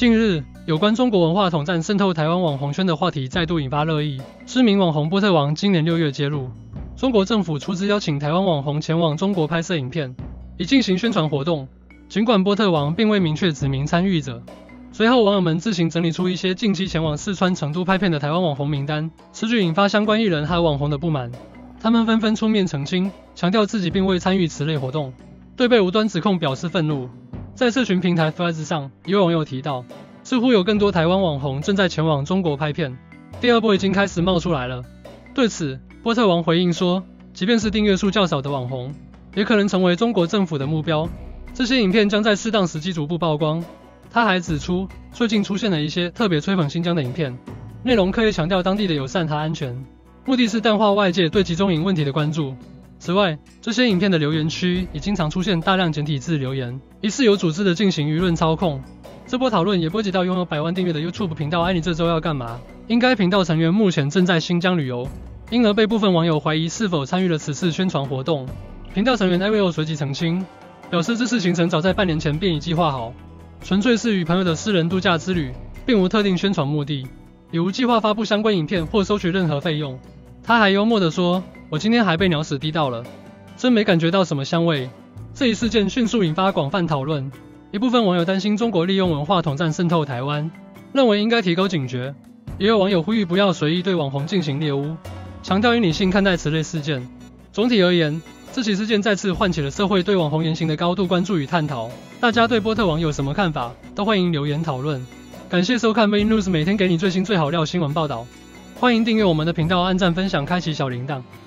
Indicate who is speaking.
Speaker 1: 近日，有关中国文化统战渗透台湾网红圈的话题再度引发热议。知名网红波特王今年6月揭露，中国政府出资邀请台湾网红前往中国拍摄影片，以进行宣传活动。尽管波特王并未明确指明参与者，随后网友们自行整理出一些近期前往四川成都拍片的台湾网红名单，此举引发相关艺人和网红的不满。他们纷纷出面澄清，强调自己并未参与此类活动，对被无端指控表示愤怒。在社群平台 Threads 上，一位网友提到，似乎有更多台湾网红正在前往中国拍片，第二波已经开始冒出来了。对此，波特王回应说，即便是订阅数较少的网红，也可能成为中国政府的目标，这些影片将在适当时机逐步曝光。他还指出，最近出现了一些特别吹捧新疆的影片，内容刻意强调当地的友善和安全，目的是淡化外界对集中营问题的关注。此外，这些影片的留言区也经常出现大量简体字留言，疑似有组织的进行舆论操控。这波讨论也波及到拥有100万订阅的 YouTube 频道“爱你这周要干嘛”，因该频道成员目前正在新疆旅游，因而被部分网友怀疑是否参与了此次宣传活动。频道成员 Ariel 随即澄清，表示这次行程早在半年前便已计划好，纯粹是与朋友的私人度假之旅，并无特定宣传目的，也无计划发布相关影片或收取任何费用。他还幽默地说，我今天还被鸟屎滴到了，真没感觉到什么香味。这一事件迅速引发广泛讨论，一部分网友担心中国利用文化统战渗透台湾，认为应该提高警觉，也有网友呼吁不要随意对网红进行猎污，强调应理性看待此类事件。总体而言，这起事件再次唤起了社会对网红言行的高度关注与探讨。大家对波特王有什么看法，都欢迎留言讨论。感谢收看 Main News， 每天给你最新最好料新闻报道。欢迎订阅我们的频道，按赞分享，开启小铃铛。